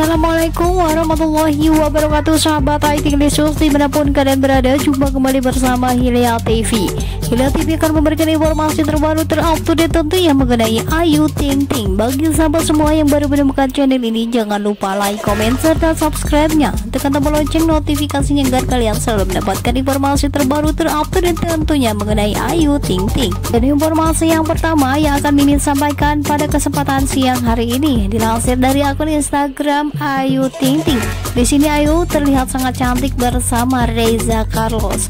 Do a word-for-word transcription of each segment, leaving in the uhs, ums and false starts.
Assalamualaikum warahmatullahi wabarakatuh, sahabat I T Lesus dimanapun kalian berada. Jumpa kembali bersama Hilya T V. Hilya T V akan memberikan informasi terbaru terupdate tentunya mengenai Ayu Ting Ting. Bagi sahabat semua yang baru menemukan channel ini, jangan lupa like, komen, serta subscribe-nya. Tekan tombol lonceng notifikasinya agar kalian selalu mendapatkan informasi terbaru terupdate tentunya mengenai Ayu Ting Ting. Dan informasi yang pertama yang akan Mimin sampaikan pada kesempatan siang hari ini dilansir dari akun Instagram Ayu Ting Ting. Di sini Ayu terlihat sangat cantik bersama Reza Carlos.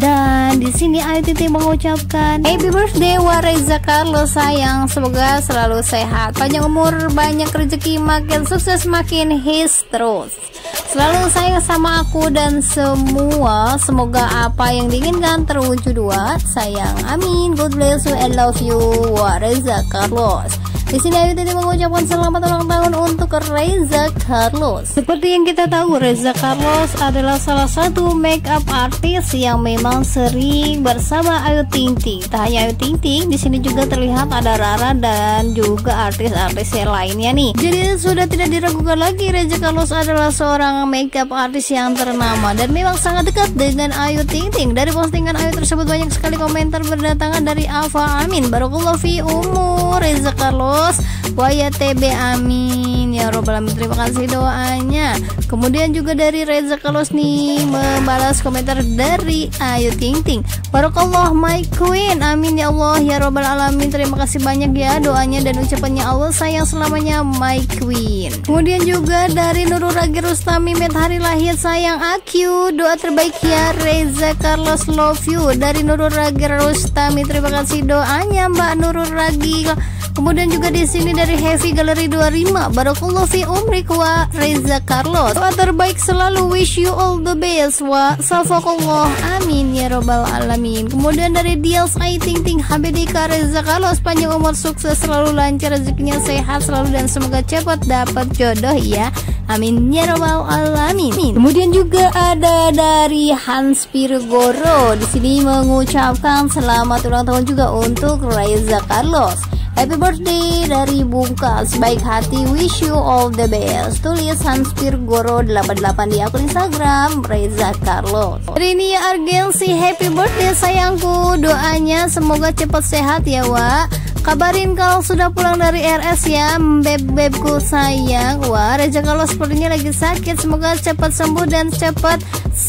Dan di sini Ayu Ting Ting mengucapkan happy birthday wa Reza Carlos sayang, semoga selalu sehat, panjang umur, banyak rezeki, makin sukses, makin hits terus. Selalu sayang sama aku dan semua, semoga apa yang diinginkan terwujud dua sayang, amin. God bless you, I love you wa Reza Carlos. Di sini Ayu Ting Ting mengucapkan selamat ulang tahun untuk Reza Carlos. Seperti yang kita tahu, Reza Carlos adalah salah satu makeup artis yang memang sering bersama Ayu Ting Ting. Tak hanya Ayu Ting Ting, di sini juga terlihat ada Rara dan juga artis-artis yang lainnya nih. Jadi sudah tidak diragukan lagi, Reza Carlos adalah seorang makeup artis yang ternama dan memang sangat dekat dengan Ayu Ting Ting. Dari postingan Ayu tersebut banyak sekali komentar berdatangan dari Alfa Amin. Barakallahu fi umur Reza Carlos wa ya T B, amin ya robbal alamin. Terima kasih doanya. Kemudian juga dari Reza Carlos nih membalas komentar dari Ayu Ting Ting. Barakallah my queen, amin ya Allah ya robbal alamin. Terima kasih banyak ya doanya dan ucapannya, Allah sayang selamanya my queen. Kemudian juga dari Nurul Ragi Rustami, met hari lahir sayang aku, doa terbaik ya Reza Carlos, love you. Dari Nurul Ragi Rustami, terima kasih doanya Mbak Nurul Ragi. Kemudian juga di sini dari Heavy Gallery dua puluh lima, barakallahu fi umrik wa Reza Carlos, doa terbaik selalu, wish you all the best wa safakallah, amin ya robbal alamin. Kemudian dari Dials Ayu Ting Ting, H B D K Reza Carlos, panjang umur, sukses selalu, lancar rezekinya, sehat selalu dan semoga cepat dapat jodoh ya, amin ya robbal alamin. Kemudian juga ada dari Hans Pirgoro, di sini mengucapkan selamat ulang tahun juga untuk Reza Carlos. Happy birthday dari Bungkas, baik hati, wish you all the best. Tulis Hans Pirgoro delapan puluh delapan di akun Instagram Reza Carlos. Hari ini ya Argensi, happy birthday sayangku, doanya semoga cepat sehat ya Wak. Kabarin kalau sudah pulang dari R S ya beb-bebku sayang. Wah, Reza Carlos sepertinya lagi sakit, semoga cepat sembuh dan cepat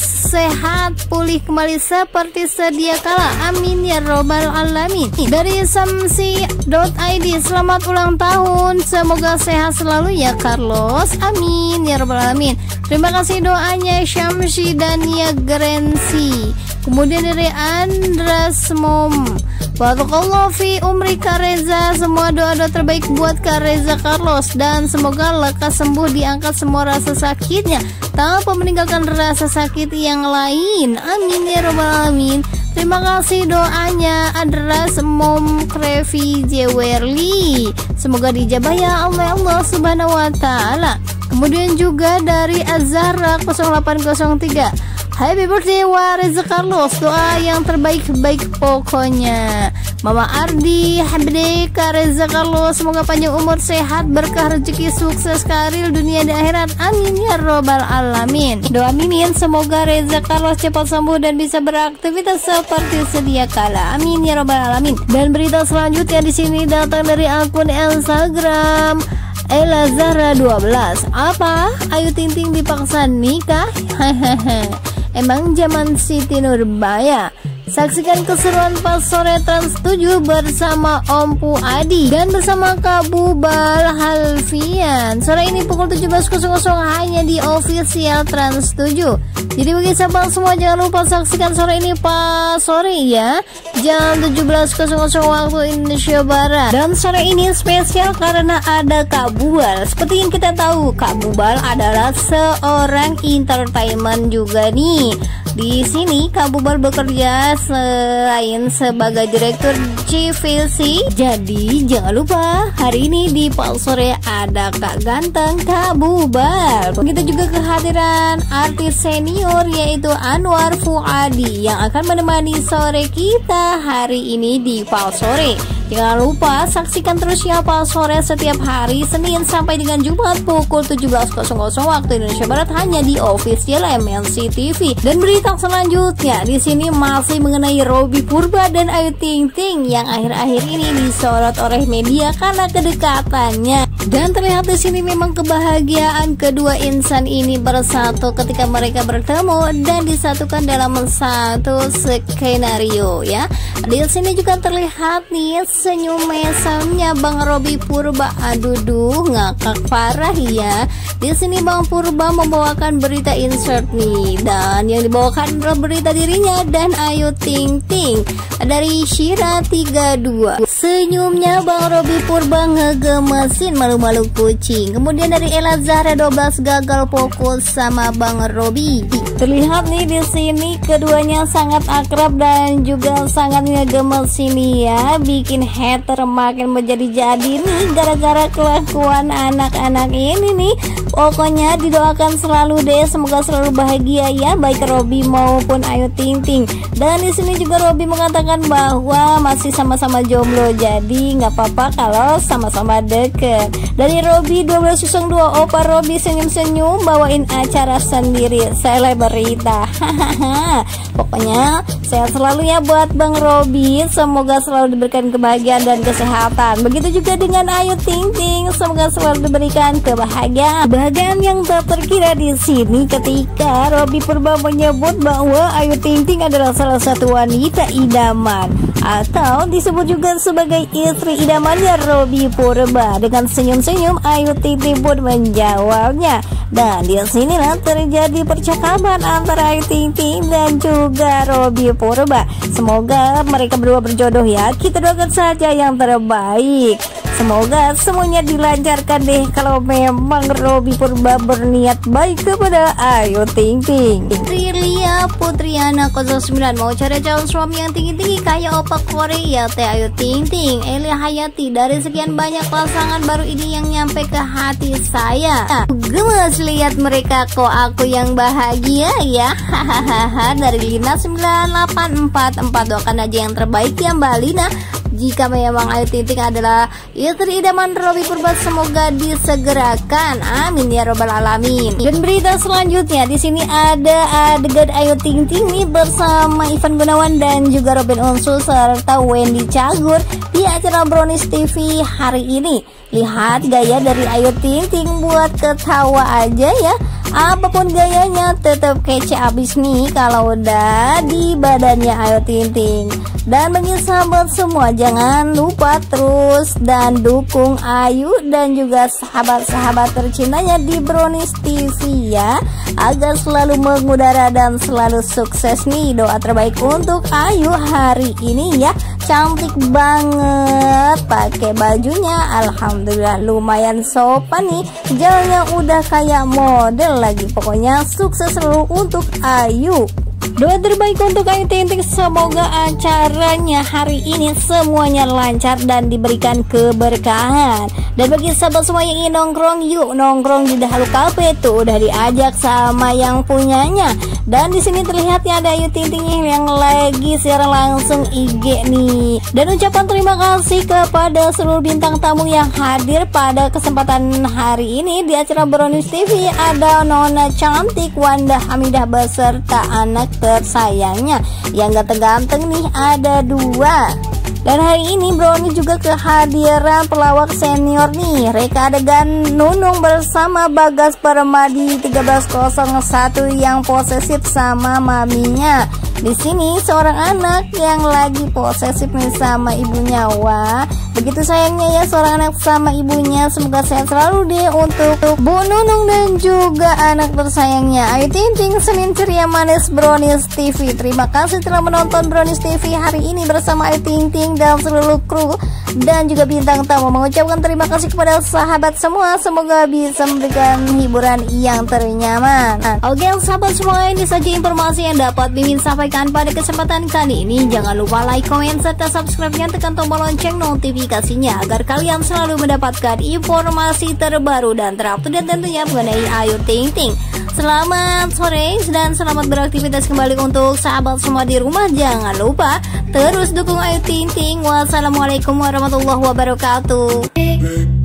sehat pulih kembali seperti sedia kala, amin ya robbal alamin. Dari samsi dot I D, selamat ulang tahun, semoga sehat selalu ya Carlos, amin ya robbal alamin. Terima kasih doanya Syamsi dan ya Grensi. Kemudian dari Andras Mom, barakallahu fi umrika Reza, semua doa-doa terbaik buat Kak Reza Carlos dan semoga lekas sembuh, diangkat semua rasa sakitnya tanpa meninggalkan rasa sakit yang lain, amin ya robbal alamin. Terima kasih doanya Andras Mom Krevi Jewerli, semoga dijabah ya Allah Allah subhanahu wa ta'ala. Kemudian juga dari Azhara nol delapan nol tiga, happy birthday wa Reza Carlos, doa yang terbaik-baik pokoknya. Mama Ardi, happy birthday Kak Reza Carlos, semoga panjang umur, sehat, berkah, rezeki, sukses, karir, dunia dan akhirat, amin ya robbal alamin. Doa Mimin semoga Reza Carlos cepat sembuh dan bisa beraktivitas seperti sedia kala, amin ya robbal alamin. Dan berita selanjutnya di sini datang dari akun Instagram Ella Zahra dua belas. Apa? Ayu Ting Ting dipaksa nikah? Hehehe. Emang zaman Siti Nurbaya? Saksikan keseruan pas sore Trans tujuh bersama Om Pu Adi dan bersama Kak Bubal Halfian. Sore ini pukul tujuh belas hanya di official Trans tujuh. Jadi bagi sahabat semua jangan lupa saksikan sore ini pas sore ya, jam tujuh belas waktu Indonesia Barat. Dan sore ini spesial karena ada Kak Bubal. Seperti yang kita tahu, Kak Bubal adalah seorang entertainment juga nih. Di sini Kak Bubal bekerja selain sebagai direktur C V C. Jadi jangan lupa hari ini di Pal Sore ada Kak Ganteng Kak Bubal. Begitu juga kehadiran artis senior yaitu Anwar Fuadi yang akan menemani sore kita hari ini di Pal Sore. Jangan lupa saksikan terus Nyapa Sore setiap hari Senin sampai dengan Jumat pukul tujuh belas waktu Indonesia Barat hanya di official M N C T V. Dan berita selanjutnya di sini masih mengenai Robby Purba dan Ayu Ting Ting yang akhir-akhir ini disorot oleh media karena kedekatannya. Dan terlihat di sini memang kebahagiaan kedua insan ini bersatu ketika mereka bertemu dan disatukan dalam satu skenario ya. Di sini juga terlihat nih senyum mesamnya Bang Robby Purba. Aduh duh ngakak parah ya. Di sini Bang Purba membawakan berita insert nih, dan yang dibawakan adalah berita dirinya dan Ayu Ting Ting dari Shira tiga dua. Senyumnya Bang Robby Purba ngegemesin malu-malu kucing. Kemudian dari Ella Zahra dua belas gagal fokus sama Bang Robby. Terlihat nih di sini keduanya sangat akrab dan juga sangat ngegemesin ya, bikin hater makin menjadi-jadi nih gara-gara kelakuan anak-anak ini nih. Pokoknya didoakan selalu deh, semoga selalu bahagia ya, baik Robby maupun Ayu Ting Ting. Dan di sini juga Robby mengatakan bahwa masih sama-sama jomblo, jadi nggak apa-apa kalau sama-sama deket. Dari Robby dua belas nol dua, Opa Robby senyum-senyum bawain acara sendiri selebrita. Hahaha. Pokoknya sehat selalu ya buat Bang Robby, semoga selalu diberikan kebahagiaan dan kesehatan. Begitu juga dengan Ayu Ting Ting, semoga selalu diberikan kebahagiaan. Kebahagiaan yang tak terkira di sini ketika Robby Purba menyebut bahwa Ayu Ting Ting adalah salah satu wanita idaman, atau disebut juga sebagai istri idamannya Robby Purba. Dengan senyum-senyum Ayu Ting Ting pun menjawabnya. Dan di sinilah terjadi percakapan antara Ayu Ting Ting dan juga Robby Purba. Semoga mereka berdua berjodoh ya. Kita doakan saja yang terbaik. Semoga semuanya dilancarkan deh kalau memang Robby Purba berniat baik kepada Ayu Ting Ting. Rilia Putriana nol sembilan mau cari calon suami yang tinggi-tinggi kayak opa Korea teh Ayu Ting Ting. Eli Hayati, dari sekian banyak pasangan baru ini yang nyampe ke hati saya. Gemes lihat mereka, kok aku yang bahagia ya. Hahaha. Dari Lina sembilan delapan empat empat, doakan aja yang terbaik ya Mbak Lina. Jika memang Ayu Ting Ting adalah istri idaman Robby Purba, semoga disegerakan, amin ya robbal alamin. Dan berita selanjutnya di sini ada adegan Ayu Ting Ting nih bersama Ivan Gunawan dan juga Robin Onsu serta Wendy Cagur di acara Brownies T V hari ini. Lihat gaya dari Ayu Ting Ting buat ketawa aja ya. Apapun gayanya tetap kece abis nih kalau udah di badannya Ayu Ting Ting. Dan bagi sahabat semua, jangan lupa terus dan dukung Ayu dan juga sahabat-sahabat tercintanya di Brownies T V ya, agar selalu mengudara dan selalu sukses nih. Doa terbaik untuk Ayu hari ini ya. Cantik banget pakai bajunya, alhamdulillah lumayan sopan nih. Jalannya udah kayak model lagi. Pokoknya sukses selalu untuk Ayu. Doa terbaik untuk Ayu Ting Ting, semoga acaranya hari ini semuanya lancar dan diberikan keberkahan. Dan bagi sahabat semua yang ingin nongkrong, yuk nongkrong di Dahulu Cafe tuh udah diajak sama yang punyanya. Dan di sini terlihatnya ada Ayu Ting Ting yang lagi siaran langsung I G nih. Dan ucapan terima kasih kepada seluruh bintang tamu yang hadir pada kesempatan hari ini di acara Brownies T V. Ada Nona cantik Wanda Hamidah beserta anak tersayangnya yang ganteng-ganteng nih, ada dua. Dan hari ini Brownie juga kehadiran pelawak senior nih, reka adegan Nunung bersama Bagas Permadi tiga belas nol satu yang posesif sama maminya. Di sini seorang anak yang lagi posesif nih sama ibunya. Wah, begitu sayangnya ya seorang anak sama ibunya. Semoga sehat selalu deh untuk Bu Nunung dan juga anak tersayangnya Ayu Ting Ting. Senin ceria manis Brownies T V. Terima kasih telah menonton Brownies T V hari ini bersama Ayu Ting Ting dan seluruh kru dan juga bintang tamu. Mengucapkan terima kasih kepada sahabat semua, semoga bisa memberikan hiburan yang ternyaman. Oke sahabat semua, ini saja informasi yang dapat Mimin sampaikan pada kesempatan kali ini. Jangan lupa like, komen, serta subscribe-nya, tekan tombol lonceng notifikasi notifikasinya agar kalian selalu mendapatkan informasi terbaru dan terupdate tentunya mengenai Ayu Ting Ting. Selamat sore dan selamat beraktivitas kembali untuk sahabat semua di rumah. Jangan lupa terus dukung Ayu Ting Ting. Wassalamualaikum warahmatullahi wabarakatuh.